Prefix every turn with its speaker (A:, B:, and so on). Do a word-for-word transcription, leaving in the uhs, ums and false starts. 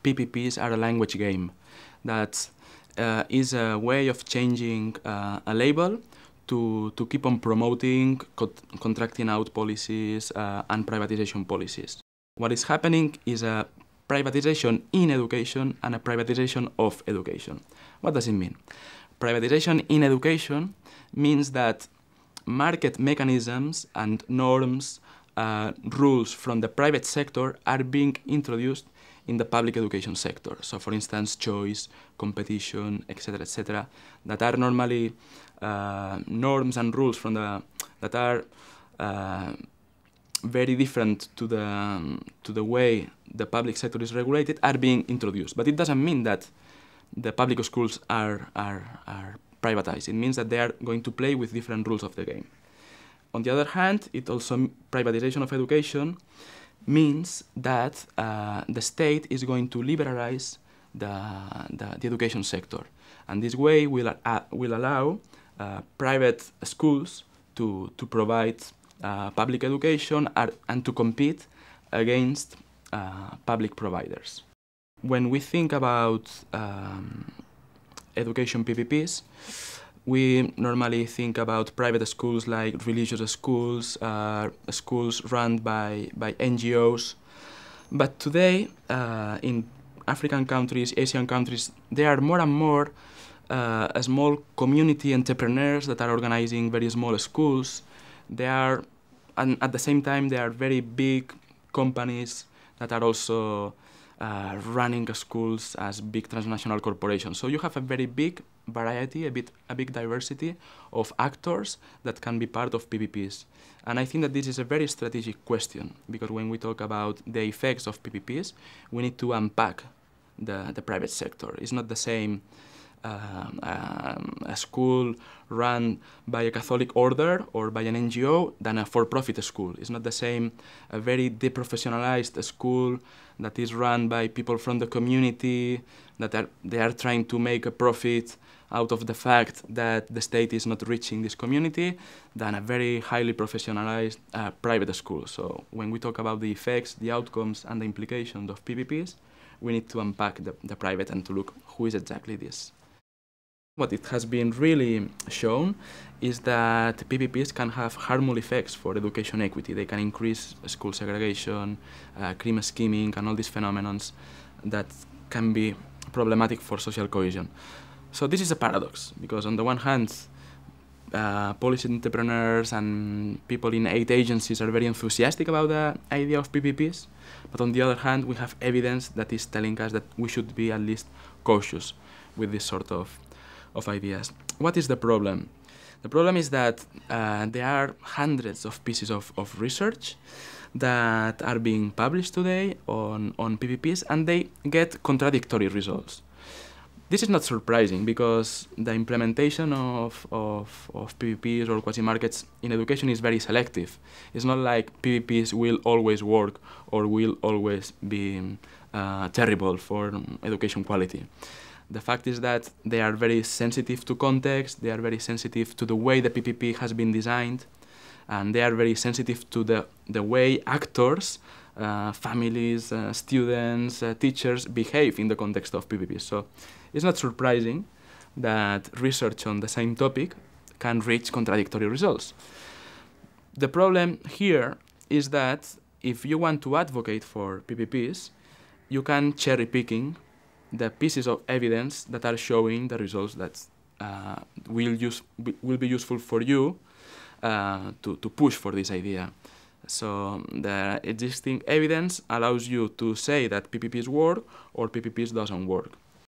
A: P P Ps are a language game. That uh, is a way of changing uh, a label to, to keep on promoting co contracting out policies uh, and privatization policies. What is happening is a privatization in education and a privatization of education. What does it mean? Privatization in education means that market mechanisms and norms, uh, rules from the private sector are being introduced in the public education sector. So, for instance, choice, competition, et cetera, et cetera, that are normally uh, norms and rules from the that are uh, very different to the um, to the way the public sector is regulated, are being introduced. But it doesn't mean that the public schools are are are privatized. It means that they are going to play with different rules of the game. On the other hand, it also privatization of education means that uh, the state is going to liberalize the, the, the education sector. And this way will, uh, will allow uh, private schools to, to provide uh, public education and to compete against uh, public providers. When we think about um, education P P Ps, we normally think about private schools like religious schools, uh, schools run by, by N G Os. But today, uh, in African countries, Asian countries, there are more and more uh, small community entrepreneurs that are organizing very small schools. They are, and at the same time, there are very big companies that are also Uh, running schools as big transnational corporations. So you have a very big variety, a bit, a big diversity of actors that can be part of P P Ps. And I think that this is a very strategic question, because when we talk about the effects of P P Ps, we need to unpack the, the private sector. It's not the same um, um, a school run by a Catholic order or by an N G O than a for-profit school. It's not the same a very deprofessionalized school that is run by people from the community, that are, they are trying to make a profit out of the fact that the state is not reaching this community, than a very highly professionalized uh, private school. So when we talk about the effects, the outcomes, and the implications of P P Ps, we need to unpack the, the private and to look who is exactly this. What it has been really shown is that P P Ps can have harmful effects for education equity. They can increase school segregation, uh, cream skimming, and all these phenomena that can be problematic for social cohesion. So this is a paradox, because on the one hand, uh, policy entrepreneurs and people in aid agencies are very enthusiastic about the idea of P P Ps, but on the other hand, we have evidence that is telling us that we should be at least cautious with this sort of of ideas. What is the problem? The problem is that uh, there are hundreds of pieces of, of research that are being published today on, on P P Ps, and they get contradictory results. This is not surprising, because the implementation of, of, of P P Ps or quasi-markets in education is very selective. It's not like P P Ps will always work or will always be uh, terrible for education quality. The fact is that they are very sensitive to context, they are very sensitive to the way the P P P has been designed, and they are very sensitive to the, the way actors, uh, families, uh, students, uh, teachers behave in the context of P P Ps. So it's not surprising that research on the same topic can reach contradictory results. The problem here is that if you want to advocate for P P Ps, you can cherry picking the pieces of evidence that are showing the results that uh, will, use, will be useful for you uh, to, to push for this idea. So the existing evidence allows you to say that P P Ps work or P P Ps doesn't work.